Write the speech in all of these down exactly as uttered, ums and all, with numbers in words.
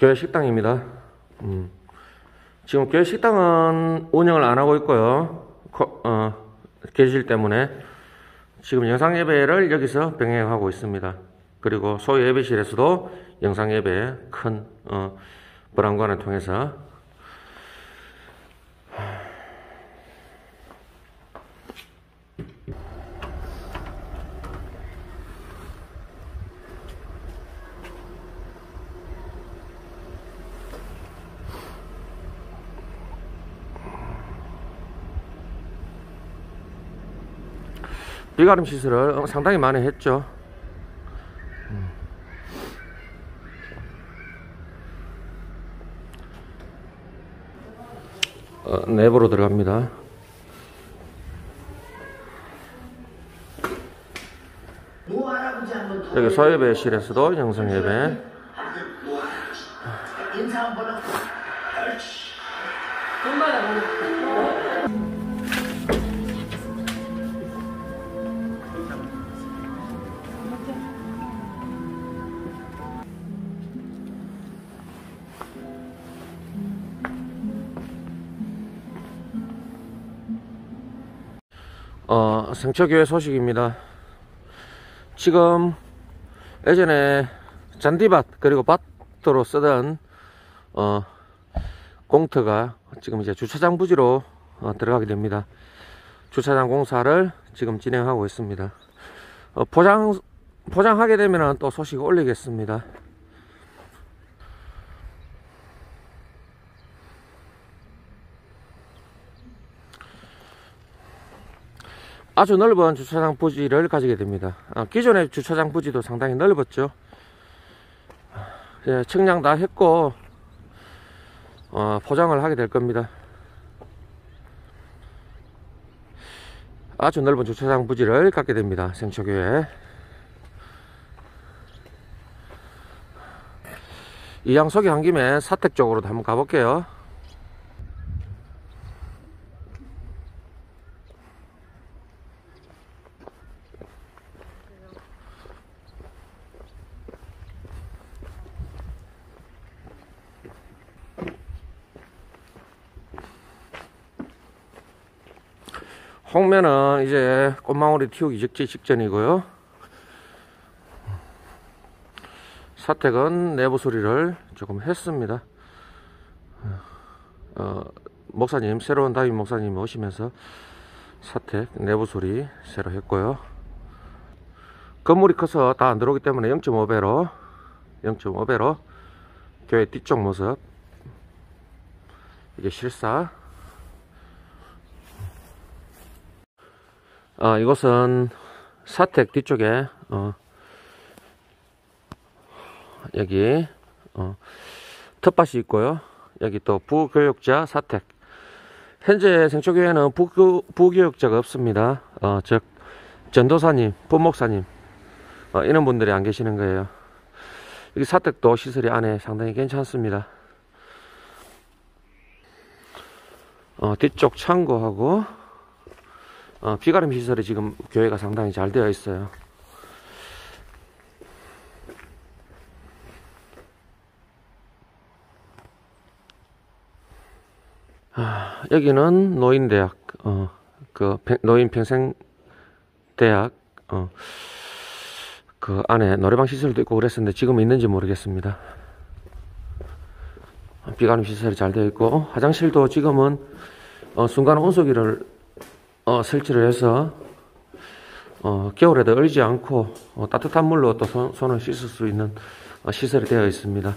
교회 식당입니다. 음. 지금 교회 식당은 운영을 안 하고 있고요. 코, 어, 계실 때문에 지금 영상 예배를 여기서 병행하고 있습니다. 그리고 소유 예배실에서도 영상 예배 큰 어, 브라운관을 통해서 비가름 시설을 상당히 많이 했죠. 어, 내부로 들어갑니다. 여기 소예배실에서도 영상예배. 어, 생처교회 소식입니다. 지금 예전에 잔디밭 그리고 밭으로 쓰던 어, 공터가 지금 이제 주차장 부지로 어, 들어가게 됩니다. 주차장 공사를 지금 진행하고 있습니다. 어, 포장 포장하게 되면 또 소식 올리겠습니다. 아주 넓은 주차장 부지를 가지게 됩니다. 아, 기존의 주차장 부지도 상당히 넓었죠. 예, 측량 다 했고 어, 포장을 하게 될 겁니다. 아주 넓은 주차장 부지를 갖게 됩니다. 생처교회. 이양 소개한 김에 사택 쪽으로도 한번 가볼게요. 홍매는 이제 꽃망울이 튀우기 직전이고요. 사택은 내부 수리를 조금 했습니다. 어, 목사님, 새로운 담임 목사님 오시면서 사택 내부 수리 새로 했고요. 건물이 커서 다 안 들어오기 때문에 영 점 오 배로 영 점 오 배로 교회 뒤쪽 모습, 이게 실사. 아, 이곳은 사택 뒤쪽에 어, 여기 어, 텃밭이 있고요. 여기 또 부교육자 사택. 현재 생초교회는 부, 부교육자가 없습니다. 어, 즉 전도사님, 부목사님 어, 이런 분들이 안 계시는 거예요. 여기 사택도 시설이 안에 상당히 괜찮습니다. 어, 뒤쪽 창고하고 어, 비가림 시설이 지금 교회가 상당히 잘 되어 있어요. 아, 여기는 노인대학, 어, 그 노인평생대학, 어, 그 안에 노래방 시설도 있고 그랬었는데 지금 있는지 모르겠습니다. 비가림 시설이 잘 되어 있고 화장실도 지금은 어, 순간 온수기를 어, 설치를 해서 어, 겨울에도 얼지 않고 어, 따뜻한 물로 또 손, 손을 씻을 수 있는 어, 시설이 되어 있습니다.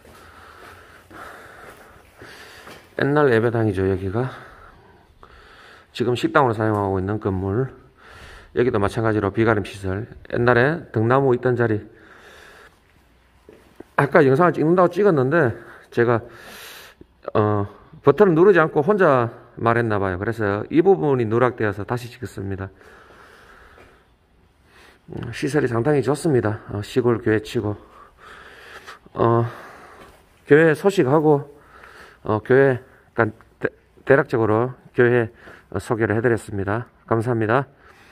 옛날 예배당이죠. 여기가 지금 식당으로 사용하고 있는 건물. 여기도 마찬가지로 비가림 시설. 옛날에 등나무 있던 자리. 아까 영상을 찍는다고 찍었는데 제가 어, 버튼을 누르지 않고 혼자 말했나봐요. 그래서 이 부분이 누락되어서 다시 찍었습니다. 시설이 상당히 좋습니다. 어, 시골 교회치고 어, 교회 소식하고 어, 교회 대, 대략적으로 교회 소개를 해드렸습니다. 감사합니다.